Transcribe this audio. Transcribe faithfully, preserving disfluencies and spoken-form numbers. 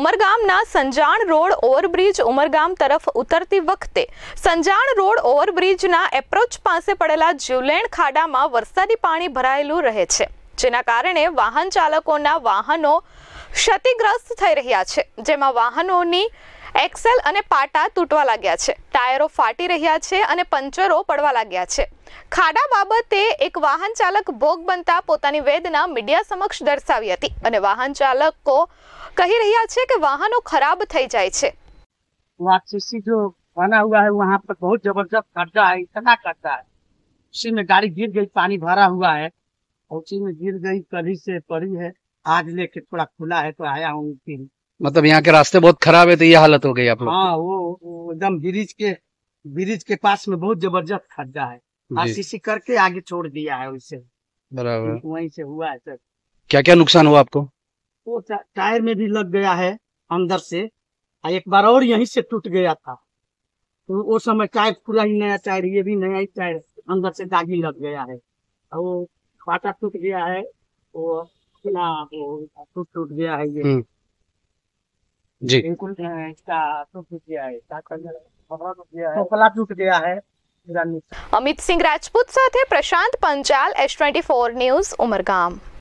ઉમરગામના Sanjan road overbridge Umargam તરફ ઉતરતી વખતે સંજાણ રોડ ઓવરબ્રિજના એપ્રોચ પાસે પડેલા જીવલેણ ખાડામાં વરસાદી પાણી ભરાયેલું રહે છે, જેના કારણે વાહન ચાલકોના વાહનો ક્ષતિગ્રસ્ત થઈ રહ્યા છે, જેમાં વાહનોની એક્સેલ અને પાટા તૂટવા લાગ્યા છે, ટાયરો ફાટી રહ્યા છે અને પંચરો પડવા લાગ્યા છે। ખાડા બાબતે એક વાહન ચાલક ભોગ બનતા પોતાની વેદના મીડિયા સમક્ષ દર્શાવી હતી અને વાહન ચાલકો कही रहा है कि वाहनों खराब थई जाए छे। वापसी जो बना हुआ है वहाँ पर बहुत जबरदस्त खड्डा है, इतना खड्डा है, उसी में गाड़ी गिर गई, पानी भरा हुआ है, उसी में गिर गई, कभी से पड़ी है, आज लेके थोड़ा खुला है तो आया हूँ। मतलब यहाँ के रास्ते बहुत खराब है तो ये हालत हो गई आप लोग? हाँ, वो एकदम ब्रिज के ब्रिज के पास में बहुत जबरदस्त खड्डा है, आरसीसी करके आगे छोड़ दिया है, उससे बराबर वहीं से हुआ है सर। क्या क्या नुकसान हुआ आपको? वो टायर में भी लग गया है अंदर से, एक बार और यहीं से टूट गया था, तो वो समय टायर पूरा ही नया टायर, ये भी नया ही टायर अंदर से दागी लग गया है, और वो पाटा टूट गया है, वो टूट टूट गया है, ये जी बिल्कुल इसका टूट गया है, टोपला टूट गया है। अमित सिंह राजपूत साथे Prashant Panchal, S twenty four news, Umargam.